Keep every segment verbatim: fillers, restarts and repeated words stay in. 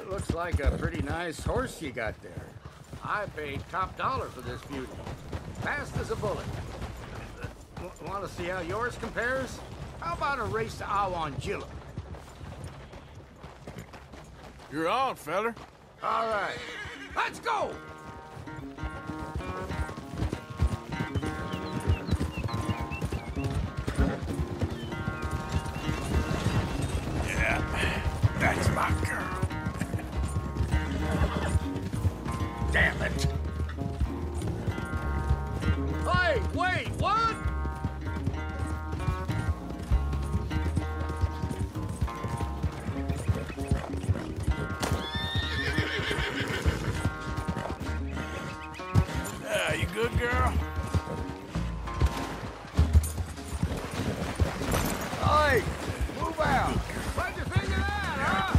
That looks like a pretty nice horse you got there. I paid top dollar for this beauty. Fast as a bullet. Want to see how yours compares? How about a race to Awanjilla? You're on, feller. All right, let's go! Yeah, that's my girl. Damn it! Hey, wait, what? Yeah, you good, girl? Hey, move out! What'd you think of that, huh?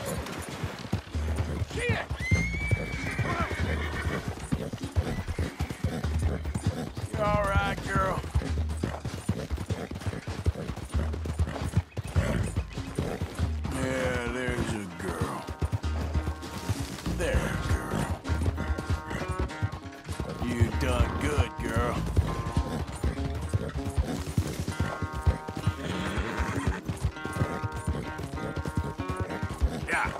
Shit! You all right, girl? Yeah, there's a girl. There, girl. You done good, girl. Yeah.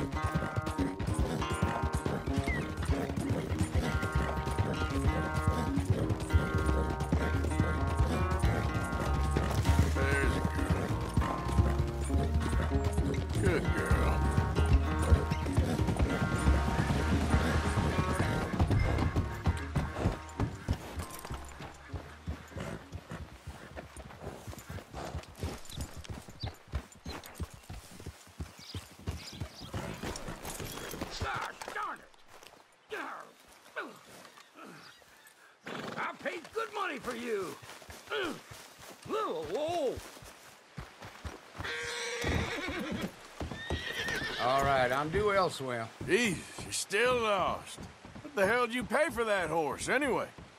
There's a girl. Good girl. Gosh darn it! I paid good money for you. Whoa, whoa. All right, I'm due elsewhere. Jesus, you're still lost. What the hell did you pay for that horse, anyway?